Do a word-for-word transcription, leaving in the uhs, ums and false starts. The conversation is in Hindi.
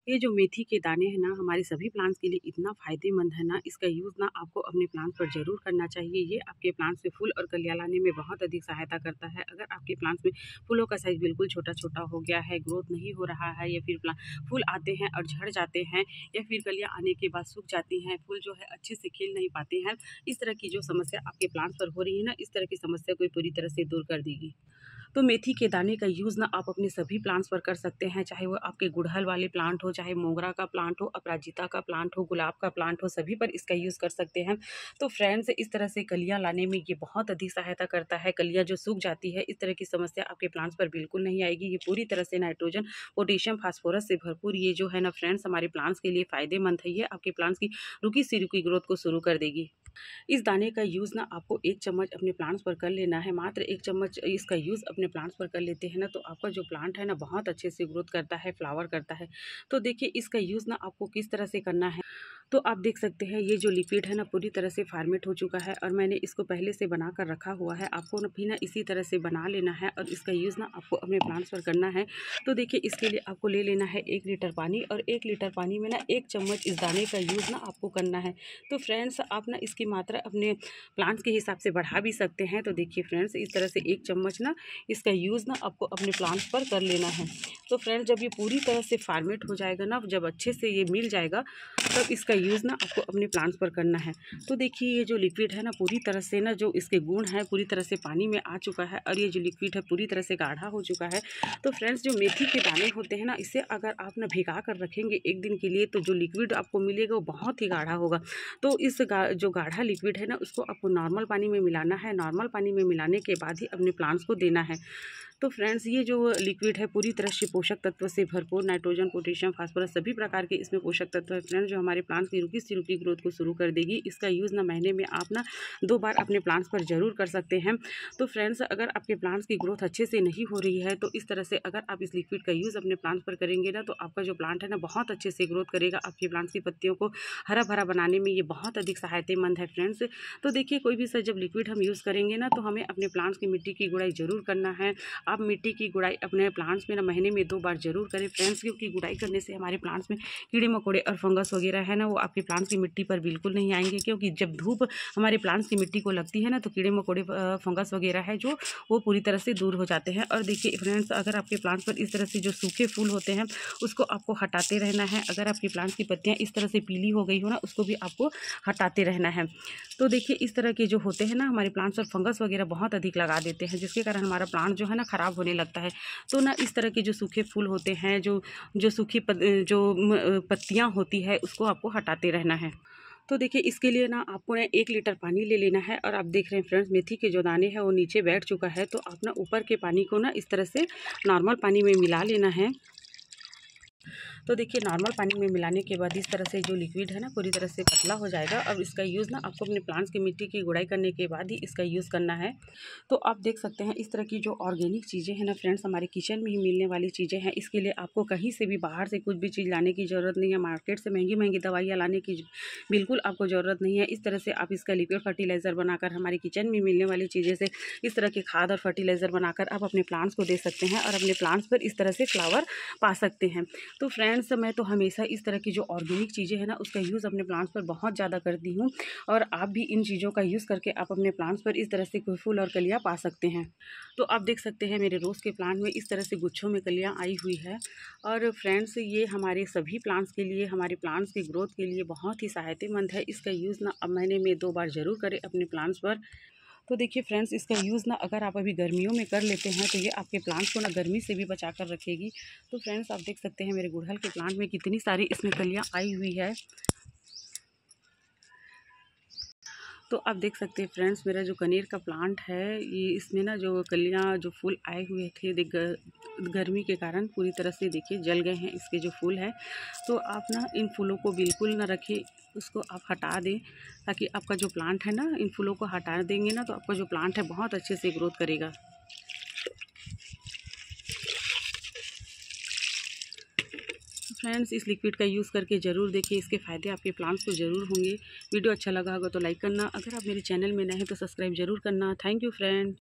ये जो मेथी के दाने हैं ना हमारे सभी प्लांट्स के लिए इतना फ़ायदेमंद है ना, इसका यूज़ ना आपको अपने प्लांट्स पर ज़रूर करना चाहिए। ये आपके प्लांट्स में फूल और कलियाँ लाने में बहुत अधिक सहायता करता है। अगर आपके प्लांट्स में फूलों का साइज़ बिल्कुल छोटा-छोटा हो गया है, ग्रोथ नहीं हो रहा है या फिर प्ला फूल आते हैं और झड़ जाते हैं या फिर कलियाँ आने के बाद सूख जाती हैं, फूल जो है अच्छे से खिल नहीं पाते हैं, इस तरह की जो समस्या आपके प्लांट्स पर हो रही है ना, इस तरह की समस्या को पूरी तरह से दूर कर देगी। तो मेथी के दाने का यूज़ ना आप अपने सभी प्लांट्स पर कर सकते हैं, चाहे वो आपके गुड़हल वाले प्लांट हो, चाहे मोगरा का प्लांट हो, अपराजिता का प्लांट हो, गुलाब का प्लांट हो, सभी पर इसका यूज़ कर सकते हैं। तो फ्रेंड्स, इस तरह से कलियाँ लाने में ये बहुत अधिक सहायता करता है। कलियाँ जो सूख जाती है, इस तरह की समस्या आपके प्लांट्स पर बिल्कुल नहीं आएगी। ये पूरी तरह से नाइट्रोजन, पोटेशियम, फास्फोरस से भरपूर ये जो है ना फ्रेंड्स हमारे प्लांट्स के लिए फ़ायदेमंद है। ये आपके प्लांट्स की रुकी सी रुकी ग्रोथ को शुरू कर देगी। इस दाने का यूज़ ना आपको एक चम्मच अपने प्लांट्स पर कर लेना है। मात्र एक चम्मच इसका यूज़ अपने प्लांट्स पर कर लेते हैं ना, तो आपका जो प्लांट है ना बहुत अच्छे से ग्रोथ करता है, फ्लावर करता है। तो देखिए इसका यूज़ ना आपको किस तरह से करना है। तो आप देख सकते हैं ये जो लिक्विड है ना पूरी तरह से फॉर्मेट हो चुका है और मैंने इसको पहले से बना कर रखा हुआ है। आपको ना भी ना इसी तरह से बना लेना है और इसका यूज़ ना आपको अपने प्लांट्स पर करना है। तो देखिए इसके लिए आपको ले लेना है एक लीटर पानी और एक लीटर पानी में ना एक चम्मच इस दाने का यूज़ ना आपको करना है। तो फ्रेंड्स, आप ना इसकी मात्रा अपने प्लांट्स के हिसाब से बढ़ा भी सकते हैं। तो देखिए फ्रेंड्स, इस तरह से एक चम्मच ना इसका यूज़ ना आपको अपने प्लांट्स पर कर लेना है। तो फ्रेंड्स, जब ये पूरी तरह से फॉर्मेट हो जाएगा ना, जब अच्छे से ये मिल जाएगा, तब इसका यूज़ ना आपको अपने प्लांट्स पर करना है। तो देखिए ये जो लिक्विड है ना पूरी तरह से ना जो इसके गुण हैं पूरी तरह से पानी में आ चुका है और ये जो लिक्विड है पूरी तरह से गाढ़ा हो चुका है। तो फ्रेंड्स, जो मेथी के दाने होते हैं ना, इसे अगर आप ना भिगा कर रखेंगे एक दिन के लिए, तो जो लिक्विड आपको मिलेगा वो बहुत ही गाढ़ा होगा। तो इस गा जो गाढ़ा लिक्विड है ना उसको आपको नॉर्मल पानी में मिलाना है। नॉर्मल पानी में मिलाने के बाद ही अपने प्लांट्स को देना है। तो फ्रेंड्स, ये जो लिक्विड है पूरी तरह से पोषक तत्व से भरपूर, नाइट्रोजन, पोटेशियम, फास्फोरस सभी प्रकार के इसमें पोषक तत्व है फ्रेंड्स, जो हमारे प्लांट्स की रुकी सी रुकी ग्रोथ को शुरू कर देगी। इसका यूज़ ना महीने में आप ना दो बार अपने प्लांट्स पर ज़रूर कर सकते हैं। तो फ्रेंड्स, अगर आपके प्लांट्स की ग्रोथ अच्छे से नहीं हो रही है तो इस तरह से अगर आप इस लिक्विड का यूज़ अपने प्लांट्स पर करेंगे ना, तो आपका जो प्लांट है ना बहुत अच्छे से ग्रोथ करेगा। आपके प्लांट्स की पत्तियों को हरा भरा बनाने में ये बहुत अधिक सहायतेमंद है फ्रेंड्स। तो देखिए कोई भी सा जब लिक्विड हम यूज़ करेंगे ना, तो हमें अपने प्लांट्स की मिट्टी की गुड़ाई ज़रूर करना है। आप मिट्टी की गुड़ाई अपने प्लांट्स में ना महीने में दो बार ज़रूर करें फ्रेंड्स, क्योंकि गुड़ाई करने से हमारे प्लांट्स में कीड़े मकोड़े और फंगस वगैरह है ना वो आपके प्लांट्स की मिट्टी पर बिल्कुल नहीं आएंगे। क्योंकि जब धूप हमारे प्लांट्स की मिट्टी को लगती है ना, तो कीड़े मकोड़े फंगस वगैरह है जो वो पूरी तरह से दूर हो जाते हैं। और देखिए फ्रेंड्स, अगर आपके प्लांट्स पर इस तरह से जो सूखे फूल होते हैं उसको आपको हटाते रहना है। अगर आपके प्लांट्स की पत्तियाँ इस तरह से पीली हो गई हो ना, उसको भी आपको हटाते रहना है। तो देखिए इस तरह के जो होते हैं ना हमारे प्लांट्स पर फंगस वगैरह बहुत अधिक लगा देते हैं, जिसके कारण हमारा प्लांट जो है ना ख़राब होने लगता है। तो ना इस तरह के जो सूखे फूल होते हैं, जो जो सूखी पत, जो पत्तियां होती है, उसको आपको हटाते रहना है। तो देखिए इसके लिए ना आपको ना एक लीटर पानी ले लेना है और आप देख रहे हैं फ्रेंड्स मेथी के जो दाने हैं वो नीचे बैठ चुका है। तो आप ना ऊपर के पानी को ना इस तरह से नॉर्मल पानी में मिला लेना है। तो देखिए नॉर्मल पानी में मिलाने के बाद इस तरह से जो लिक्विड है ना पूरी तरह से पतला हो जाएगा। अब इसका यूज़ ना आपको अपने प्लांट्स की मिट्टी की गुड़ाई करने के बाद ही इसका यूज़ करना है। तो आप देख सकते हैं इस तरह की जो ऑर्गेनिक चीज़ें हैं ना फ्रेंड्स, हमारे किचन में ही मिलने वाली चीज़ें हैं। इसके लिए आपको कहीं से भी बाहर से कुछ भी चीज़ लाने की ज़रूरत नहीं है। मार्केट से महंगी महंगी दवाइयाँ लाने की बिल्कुल आपको ज़रूरत नहीं है। इस तरह से आप इसका लिक्विड फर्टिलाइज़र बनाकर, हमारे किचन में मिलने वाली चीज़ें से इस तरह के खाद और फर्टिलाइज़र बनाकर आप अपने प्लांट्स को दे सकते हैं और अपने प्लांट्स पर इस तरह से फ्लावर पा सकते हैं। तो फ्रेंड्स, मैं तो हमेशा इस तरह की जो ऑर्गेनिक चीज़ें हैं ना उसका यूज़ अपने प्लांट्स पर बहुत ज़्यादा करती हूँ और आप भी इन चीज़ों का यूज़ करके आप अपने प्लांट्स पर इस तरह से कोई फूल और कलियाँ पा सकते हैं। तो आप देख सकते हैं मेरे रोज़ के प्लांट में इस तरह से गुच्छों में कलियाँ आई हुई है। और फ्रेंड्स, ये हमारे सभी प्लांट्स के लिए, हमारे प्लांट्स की ग्रोथ के लिए बहुत ही सहायतेमंद है। इसका यूज़ ना अब महीने में दो बार ज़रूर करें अपने प्लांट्स पर। तो देखिए फ्रेंड्स, इसका यूज़ ना अगर आप अभी गर्मियों में कर लेते हैं तो ये आपके प्लांट्स को ना गर्मी से भी बचा कर रखेगी। तो फ्रेंड्स, आप देख सकते हैं मेरे गुड़हल के प्लांट में कितनी सारी इसमें कलियाँ आई हुई है। तो आप देख सकते हैं फ्रेंड्स, मेरा जो कनेर का प्लांट है ये इसमें ना जो कलियाँ जो फूल आए हुए थे देख गर्मी के कारण पूरी तरह से देखिए जल गए हैं इसके जो फूल हैं। तो आप ना इन फूलों को बिल्कुल ना रखें, उसको आप हटा दें ताकि आपका जो प्लांट है ना, इन फूलों को हटा देंगे ना तो आपका जो प्लांट है बहुत अच्छे से ग्रोथ करेगा। फ्रेंड्स, इस लिक्विड का यूज़ करके ज़रूर देखिए, इसके फ़ायदे आपके प्लांट्स को ज़रूर होंगे। वीडियो अच्छा लगा होगा तो लाइक करना, अगर आप मेरे चैनल में नए हैं तो सब्सक्राइब ज़रूर करना। Thank you friend.